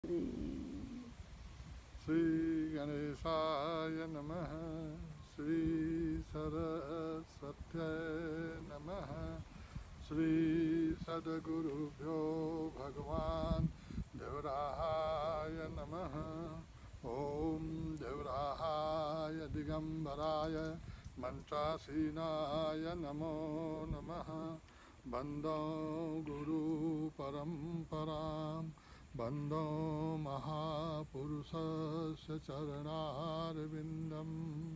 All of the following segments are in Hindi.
श्री गणेशाय नमः। श्री सरस्वत्यै नमः। श्री सद्गुरुभ्यो भगवान् देवराहाय नमः। ओम देवराहाय दिगंबराय मंत्रासीनाय नमो नमः। वंदो गुरु परंपरां वंदो महापुरुषस्य चरणारविन्दम्।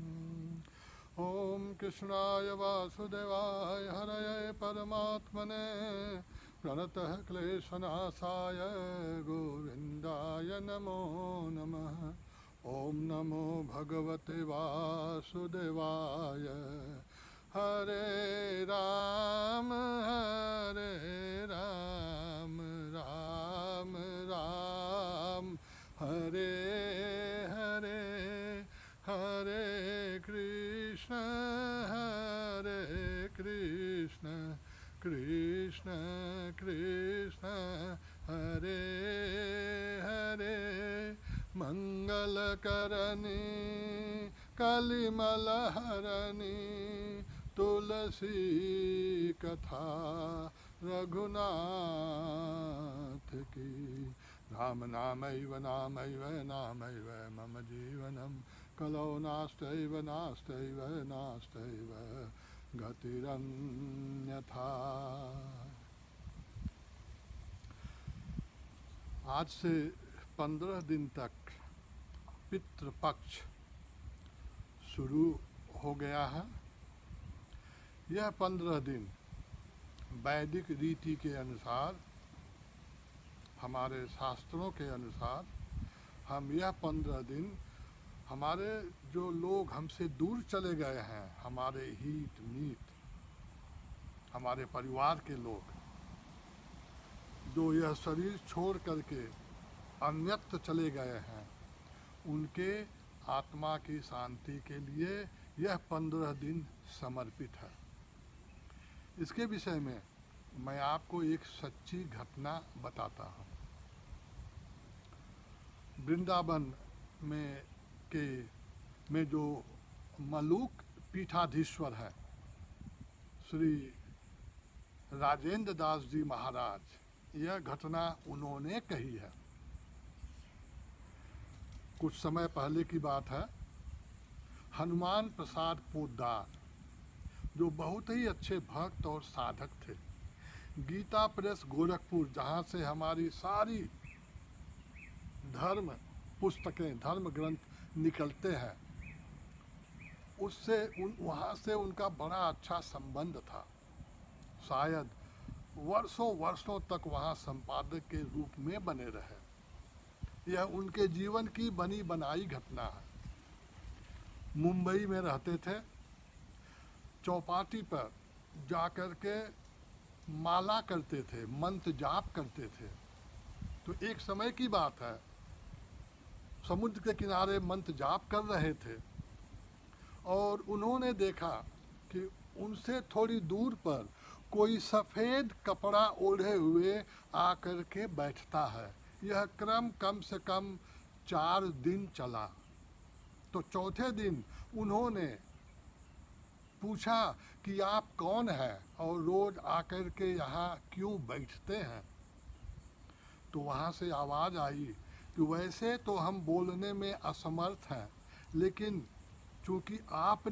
ओम कृष्णाय वासुदेवाय हरये परमात्मने प्रणतः क्लेशनाशाय गोविन्दाय नमो नमः। ओम नमो भगवते वासुदेवाय। हरे राम राम राम हरे हरे हरे कृष्ण कृष्ण कृष्ण हरे हरे। मंगलकरणी कलिमलहरणी तुलसी कथा रघुनाथ की। राम नामैव नामैव नामैव मम जीवनं कलौ नास्त्यैव नास्त्यैव नास्त्यैव गतिरन्यथा। आज से 15 दिन तक पितृपक्ष शुरू हो गया है। यह 15 दिन वैदिक रीति के अनुसार, हमारे शास्त्रों के अनुसार, हम यह 15 दिन हमारे जो लोग हमसे दूर चले गए हैं, हमारे हित मीत, हमारे परिवार के लोग जो यह शरीर छोड़ करके अन्यत्र चले गए हैं, उनके आत्मा की शांति के लिए यह 15 दिन समर्पित है। इसके विषय में मैं आपको एक सच्ची घटना बताता हूँ। वृंदावन में जो मलुक पीठाधीश्वर है श्री राजेंद्र दास जी महाराज, यह घटना उन्होंने कही है। कुछ समय पहले की बात है। हनुमान प्रसाद पोद्दार, जो बहुत ही अच्छे भक्त और साधक थे, गीता प्रेस गोरखपुर, जहाँ से हमारी सारी धर्म पुस्तकें, धर्म ग्रंथ निकलते हैं, वहाँ से उनका बड़ा अच्छा संबंध था। शायद वर्षों तक वहाँ संपादक के रूप में बने रहे। यह उनके जीवन की बनी बनाई घटना है। मुंबई में रहते थे। चौपाटी पर जाकर के माला करते थे, मंत्र जाप करते थे। तो एक समय की बात है, समुद्र के किनारे मंत्र जाप कर रहे थे और उन्होंने देखा कि उनसे थोड़ी दूर पर कोई सफ़ेद कपड़ा ओढ़े हुए आकर के बैठता है। यह क्रम कम से कम 4 दिन चला। तो चौथे दिन उन्होंने पूछा कि आप कौन हैं और रोज आकर के यहाँ क्यों बैठते हैं। तो वहाँ से आवाज़ आई कि वैसे तो हम बोलने में असमर्थ हैं, लेकिन चूँकि आप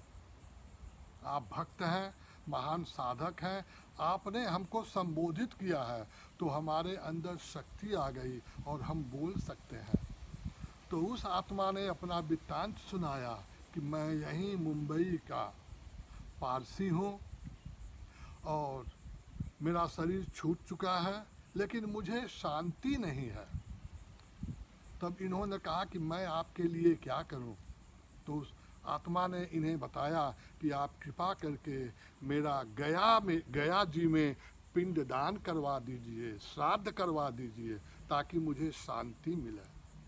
भक्त हैं, महान साधक हैं, आपने हमको संबोधित किया है, तो हमारे अंदर शक्ति आ गई और हम बोल सकते हैं। तो उस आत्मा ने अपना वृत्तांत सुनाया कि मैं यहीं मुंबई का पारसी हूँ और मेरा शरीर छूट चुका है, लेकिन मुझे शांति नहीं है। तब इन्होंने कहा कि मैं आपके लिए क्या करूं? तो उस आत्मा ने इन्हें बताया कि आप कृपा करके मेरा गया जी में पिंडदान करवा दीजिए, श्राद्ध करवा दीजिए, ताकि मुझे शांति मिले।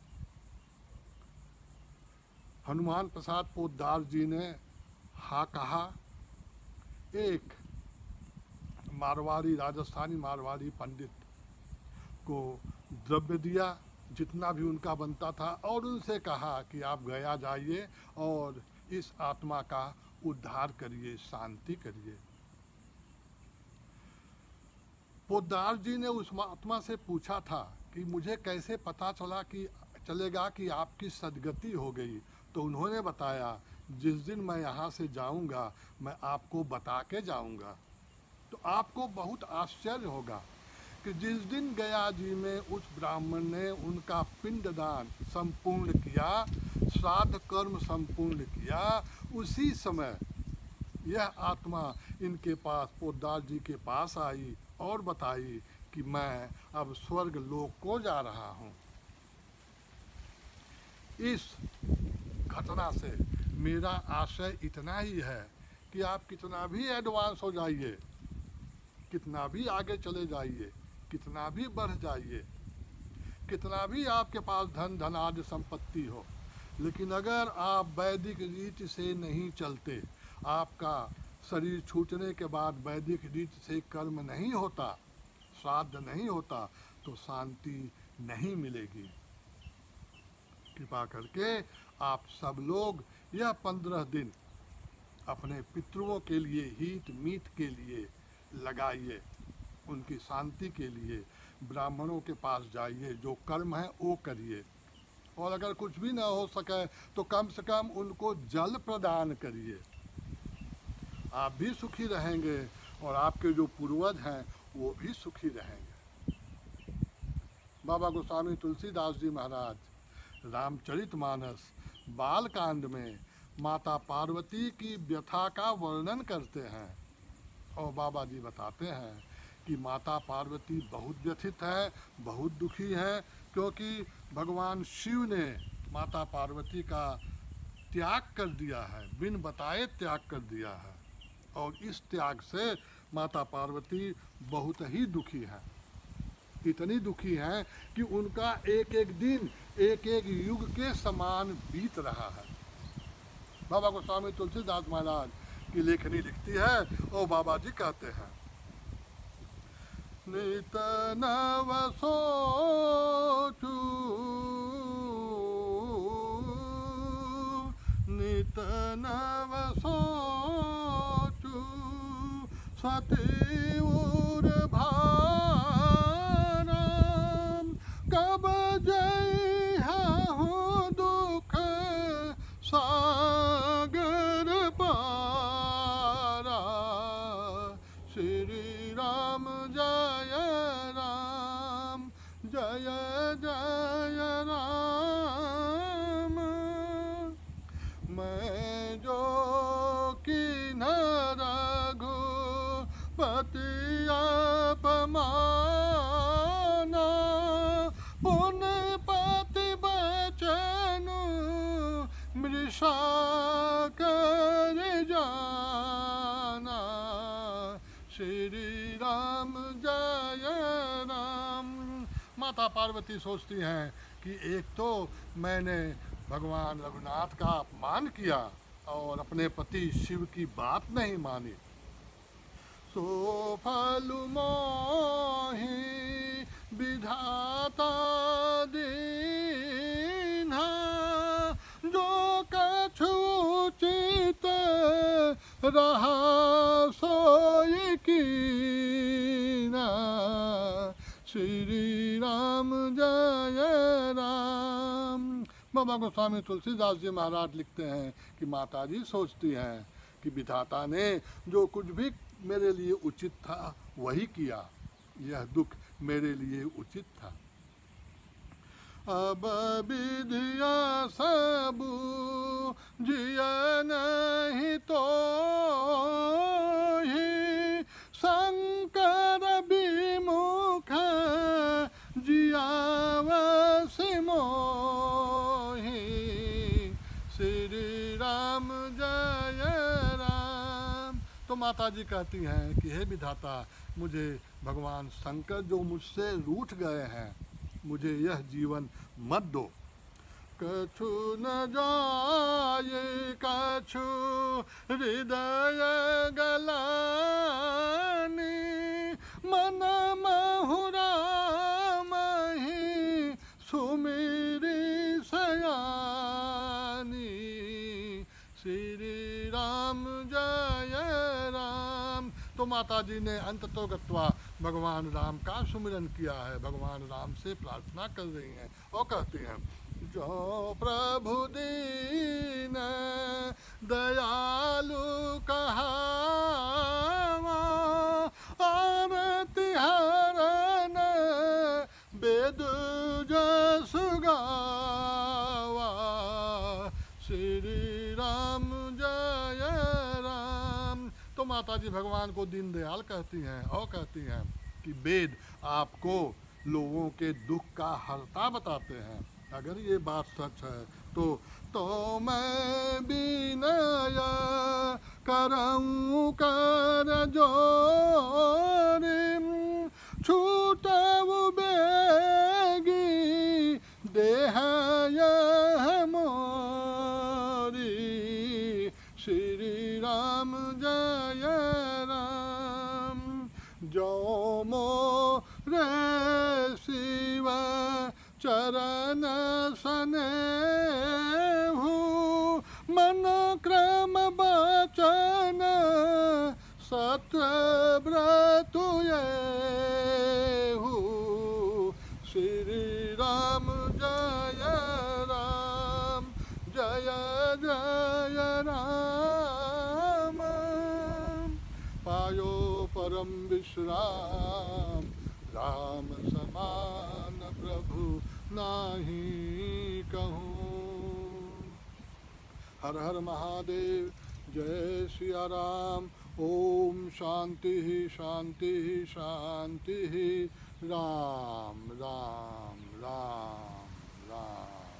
हनुमान प्रसाद पोद्दार जी ने हाँ कहा। एक मारवाड़ी, राजस्थानी मारवाड़ी पंडित को द्रव्य दिया जितना भी उनका बनता था और उनसे कहा कि आप गया जाइए और इस आत्मा का उद्धार करिए, शांति करिए। पोद्दार जी ने उस आत्मा से पूछा था कि मुझे कैसे पता चलेगा कि आपकी सदगति हो गई। तो उन्होंने बताया, जिस दिन मैं यहाँ से जाऊँगा मैं आपको बता के जाऊँगा। तो आपको बहुत आश्चर्य होगा कि जिस दिन गया जी में उस ब्राह्मण ने उनका पिंडदान संपूर्ण किया, श्राद्ध कर्म संपूर्ण किया, उसी समय यह आत्मा इनके पास, पोद्दार जी के पास आई और बताई कि मैं अब स्वर्ग लोक को जा रहा हूँ। इस घटना से मेरा आशय इतना ही है कि आप कितना भी एडवांस हो जाइए, कितना भी आगे चले जाइए, कितना भी बढ़ जाइए, कितना भी आपके पास धन धनादि संपत्ति हो, लेकिन अगर आप वैदिक रीति से नहीं चलते, आपका शरीर छूटने के बाद वैदिक रीति से कर्म नहीं होता, श्राद्ध नहीं होता, तो शांति नहीं मिलेगी। कृपा करके आप सब लोग यह 15 दिन अपने पितरों के लिए, हित मीत के लिए लगाइए, उनकी शांति के लिए ब्राह्मणों के पास जाइए, जो कर्म है वो करिए, और अगर कुछ भी ना हो सके तो कम से कम उनको जल प्रदान करिए। आप भी सुखी रहेंगे और आपके जो पूर्वज हैं वो भी सुखी रहेंगे। बाबा गोस्वामी तुलसीदास जी महाराज रामचरितमानस बालकांड में माता पार्वती की व्यथा का वर्णन करते हैं और बाबा जी बताते हैं कि माता पार्वती बहुत व्यथित है, बहुत दुखी है, क्योंकि भगवान शिव ने माता पार्वती का त्याग कर दिया है, बिन बताए त्याग कर दिया है, और इस त्याग से माता पार्वती बहुत ही दुखी है। इतनी दुखी हैं कि उनका एक एक दिन एक एक युग के समान बीत रहा है। बाबा गोस्वामी तुलसीदास महाराज की लेखनी लिखती है और बाबा जी कहते हैं, नित नव सोचू, नित नव सोचू, सती उर भाराम, कब जय हूँ दुख सागर पारा, श्री राम जय राम, जय जय राम। मैं जो किन्ह रघुपति अपमाना, पुण्य पति बचनु मृषा कर जाना, श्री राम जय राम। माता पार्वती सोचती हैं कि एक तो मैंने भगवान रघुनाथ का अपमान किया और अपने पति शिव की बात नहीं मानी, सो फल मोहि विधाता दीन्हा, जो कछु चित रहा सोई कीना, श्री राम जय राम। बाबा गोस्वामी तुलसीदास जी महाराज लिखते हैं कि माता जी सोचती हैं कि विधाता ने जो कुछ भी मेरे लिए उचित था वही किया, यह दुख मेरे लिए उचित था। अब विधिया सबू जिया नहीं तो ही, शंकर विमुख जियावसि मोहि, श्री राम जय राम। तो माता जी कहती हैं कि हे विधाता, मुझे भगवान शंकर जो मुझसे रूठ गए हैं, मुझे यह जीवन मत दो। कछु न जाए कछु हृदय गलानी, मन महुरा मही सुमि सयानी। श्री राम जय राम। तो माता जी ने अंततो गत्वा भगवान राम का सुमिरन किया है, भगवान राम से प्रार्थना कर रही हैं और कहती हैं, जो प्रभु दीन दयालु कहावा, आरती हरन वेद जसु गावा। श्री राम जय राम। तो माता जी भगवान को दीन दयाल कहती हैं और कहती हैं कि वेद आपको लोगों के दुख का हर्ता बताते हैं। अगर ये बात सच है तो मैं विनय करऊं कर जोरी, छूटऊ बेगी देह यह मोरी। श्री राम जय राम। जो मोरे शिव चरण सनेहु, मन क्रम वचन सत्य व्रत येहु। श्री राम जय राम, जय जय राम। पायो परम विश्राम, राम समान प्रभु नाही कहूँ। हर हर महादेव, जय सिया राम। ओम शांति शांति शांति। राम राम राम।